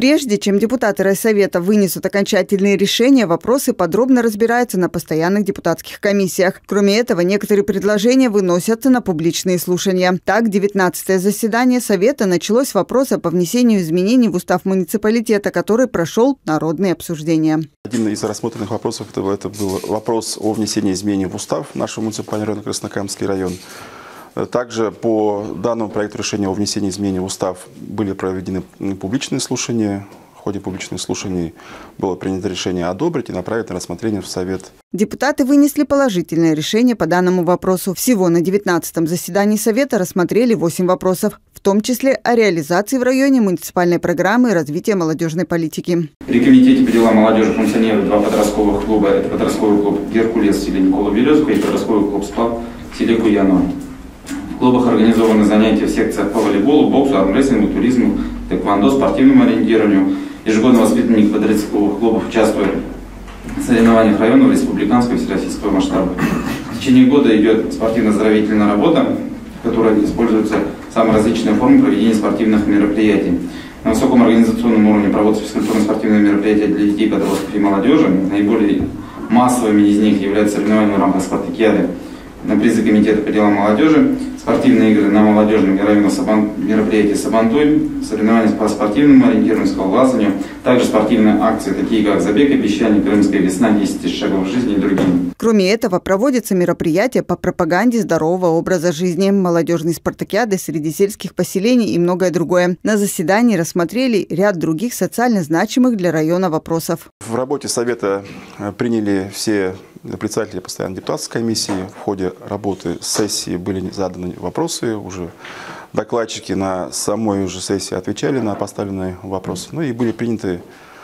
Прежде чем депутаты райсовета вынесут окончательные решения, вопросы подробно разбираются на постоянных депутатских комиссиях. Кроме этого, некоторые предложения выносятся на публичные слушания. Так, 19-е заседание Совета началось с вопроса по внесению изменений в устав муниципалитета, который прошел народные обсуждения. Один из рассмотренных вопросов это был вопрос о внесении изменений в устав нашего муниципального района Краснокамский район. Также по данному проекту решения о внесении изменений в устав были проведены публичные слушания. В ходе публичных слушаний было принято решение одобрить и направить на рассмотрение в Совет. Депутаты вынесли положительное решение по данному вопросу. Всего на 19-м заседании Совета рассмотрели 8 вопросов, в том числе о реализации в районе муниципальной программы развития молодежной политики. При комитете по делам молодежи функционируют 2 подростковых клуба. Это подростковый клуб «Геркулес» в селе Никола-Березовка и подростковый клуб «Сплав» в селе Куяново. В клубах организованы занятия в секциях по волейболу, боксу, армрестлингу, туризму, тэквондо, спортивному ориентированию. Ежегодно воспитанники подростковых клубов участвуют в соревнованиях районного, республиканского и всероссийского масштаба. В течение года идет спортивно-оздоровительная работа, в которой используются самые различные формы проведения спортивных мероприятий. На высоком организационном уровне проводятся физкультурно-спортивные мероприятия для детей, подростков и молодежи. Наиболее массовыми из них являются соревнования в рамках спартакиады на призы комитета по делам молодежи, спортивные игры на молодежном районе мероприятия «Сабантуй», соревнования по спортивному ориентированию, скалолазанию, также спортивные акции, такие как забег, обещание, крымская весна, 10 тысяч шагов жизни и другие. Кроме этого, проводятся мероприятия по пропаганде здорового образа жизни, молодежные спартакиады среди сельских поселений и многое другое. На заседании рассмотрели ряд других социально значимых для района вопросов. В работе Совета приняли все председатели постоянной депутатской комиссии. В ходе работы сессии были заданы вопросы. Уже докладчики на самой уже сессии отвечали на поставленные вопросы. Ну и были приняты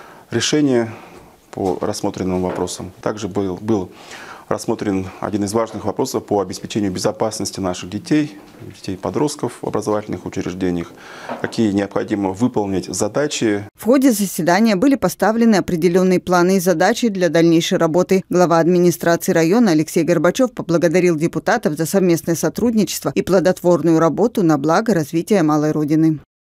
решения по рассмотренным вопросам. Также был рассмотрен один из важных вопросов по обеспечению безопасности наших детей, детей-подростков в образовательных учреждениях, какие необходимо выполнить задачи. В ходе заседания были поставлены определенные планы и задачи для дальнейшей работы. Глава администрации района Алексей Горбачев поблагодарил депутатов за совместное сотрудничество и плодотворную работу на благо развития малой Родины.